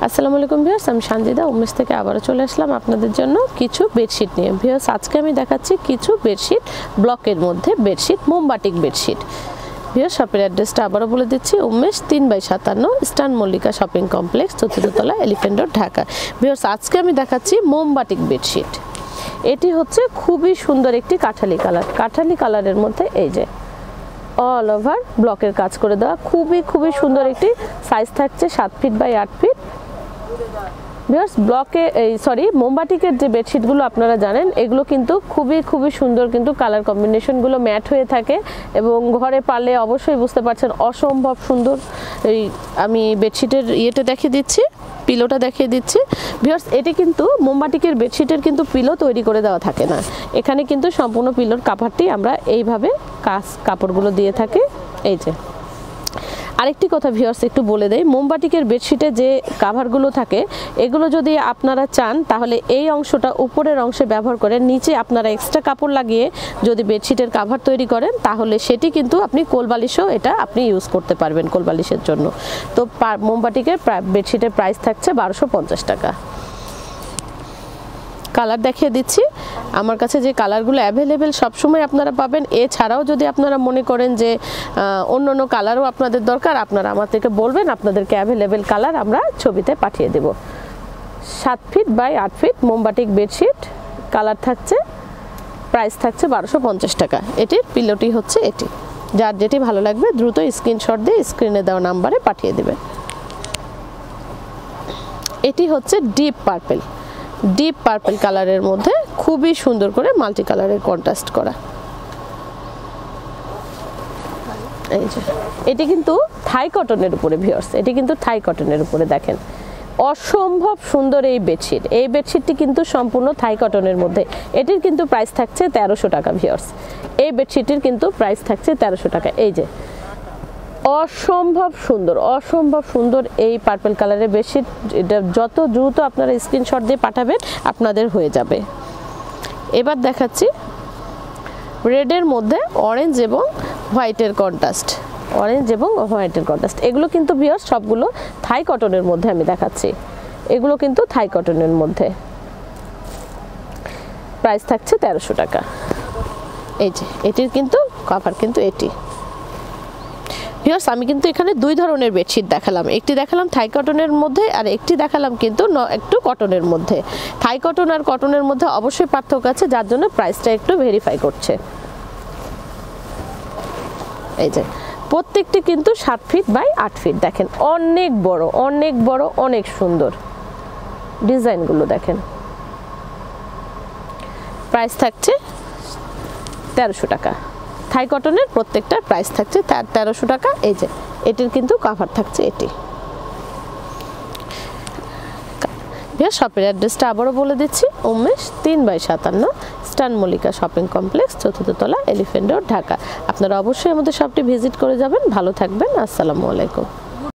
আসসালামু আলাইকুম ভিউয়ার্স, আমি সানজিদা উমেশ থেকে আবারও চলে আসলাম আপনাদের জন্য কিছু বেডশিট নিয়ে। ভিউয়ার্স, আজকে আমি দেখাচ্ছি কিছু বেডশিট, ব্লকের মধ্যে বেডশিট, মোমবাটিক বেডশিট। ভিউয়ার্স, শপের অ্যাড্রেসটা আবারও বলে দিচ্ছি, Umesh 3/57 eastern Mallika shopping complex, চতুর্থতলা, এলিফ্যান্ট রোড, ঢাকা। ভিউয়ার্স, আজকে আমি দেখাচ্ছি মোমবাটিক বেডশিট। এটি হচ্ছে খুবই সুন্দর একটি কাঠালি কালার। কাঠালি কালারের মধ্যে এই যে অল ওভার ব্লকের কাজ করে দেওয়া, খুবই সুন্দর একটি সাইজ থাকছে 7 ফিট বাই 8 ফিট। ভিউয়ার্স, ব্লকে মোমবাটিকের যে বেডশিটগুলো আপনারা জানেন, এগুলো কিন্তু খুবই সুন্দর, কিন্তু কালার কম্বিনেশনগুলো ম্যাট হয়ে থাকে এবং ঘরে পারলে অবশ্যই বুঝতে পারছেন অসম্ভব সুন্দর। আমি বেডশিটের ইয়েটা দেখিয়ে দিচ্ছি, পিলোটা দেখিয়ে দিচ্ছি। ভিউয়ার্স, এটি কিন্তু মোমবাটিকের বেডশিটের কিন্তু পিলো তৈরি করে দেওয়া থাকে না, এখানে কিন্তু সম্পূর্ণ পিলোর কাভারটি আমরা এইভাবে কাপড়গুলো দিয়ে থাকি। এই যে আরেকটি কথা ভিউয়ার্স একটু বলে দেই, মোমবাটিকের বেডশিটে যে কাভারগুলো থাকে এগুলো যদি আপনারা চান তাহলে এই অংশটা উপরের অংশে ব্যবহার করে নিচে আপনারা এক্সট্রা কাপড় লাগিয়ে যদি বেডশিটের কাভার তৈরি করেন তাহলে সেটি কিন্তু আপনি কোলবালিশও এটা আপনি ইউজ করতে পারবেন কোলবালিশের জন্য। তো মোমবাটিকের বেডশিটের প্রাইস থাকছে 1250 টাকা। কালার দেখিয়ে দিচ্ছি, আমার কাছে যে কালারগুলো অ্যাভেলেবেল সবসময় আপনারা পাবেন। এছাড়াও যদি আপনারা মনে করেন যে অন্য কালারও আপনাদের দরকার, আপনারা আমার থেকে বলবেন, আপনাদেরকে অ্যাভেলেবেল কালার আমরা ছবিতে পাঠিয়ে দেব। 7 ফিট বাই 8 ফিট মোমবাটিক বেডশিট, কালার থাকছে, প্রাইস থাকছে 1250 টাকা। এটির পিলোটি হচ্ছে এটি। যার যেটি ভালো লাগবে দ্রুত স্ক্রিনশট দিয়ে স্ক্রিনে দেওয়া নাম্বারে পাঠিয়ে দেবেন। এটি হচ্ছে ডিপ পার্পল কালারের মধ্যে খুবই সুন্দর করে মাল্টি কালারের কন্ট্রাস্ট করা। এই যে এটি কিন্তু থাই কটনের উপরে ভিউয়ার্স, এটি কিন্তু থাই কটনের উপরে, দেখেন অসম্ভব সুন্দর এই বেডশিট। এই বেডশিটটি কিন্তু সম্পূর্ণ থাই কটনের মধ্যে। এটির কিন্তু প্রাইস থাকছে 1300 টাকা ভিউয়ার্স। এই বেডশিটের কিন্তু প্রাইস থাকছে 1300 টাকা। এই যে অসম্ভব সুন্দর এই পার্পল কালারের বেডশিট, এটা যত দ্রুত আপনারা স্ক্রিনশট দিয়ে পাঠাবেন আপনাদের হয়ে যাবে। এবার দেখাচ্ছি রেডের মধ্যে অরেঞ্জ এবং হোয়াইটের কন্ট্রাস্ট, এগুলো কিন্তু ভিউয়ার্স সবগুলো থাই কটনের মধ্যে আমি দেখাচ্ছি। এগুলো কিন্তু থাই কটনের মধ্যে, প্রাইস থাকছে 1300 টাকা। এই যে এটির কিন্তু কভার কিন্তু এটি। ভিউয়ার্স, আমি কিন্তু এখানে দুই ধরনের বেডশিট দেখালাম, একটি দেখালাম থাই কটনের মধ্যে আর একটি দেখালাম কিন্তু একটু কটনের মধ্যে। থাই কটন আর কটনের মধ্যে অবশ্যই পার্থক্য আছে, যার জন্য প্রাইসটা একটু ভেরিফাই করছে। এই যে প্রত্যেকটি কিন্তু 7 ফিট বাই 8 ফিট, দেখেন অনেক বড়, অনেক সুন্দর ডিজাইনগুলো দেখেন। প্রাইস থাকছে 1300 টাকা। থাই কটনের প্রত্যেকটা প্রাইস থাকছে 1300 টাকা। এই যে এটির কিন্তু কভার থাকছে এটি। শপের অ্যাড্রেসটা আবারও বলে দিচ্ছি, Umesh 3/57 eastern Mallika shopping complex, চতুর্থতলা, এলিফ্যান্ট রোড, ঢাকা। আপনারা অবশ্যই আমাদের শপটি ভিজিট করে যাবেন। ভালো থাকবেন, আসসালামু আলাইকুম।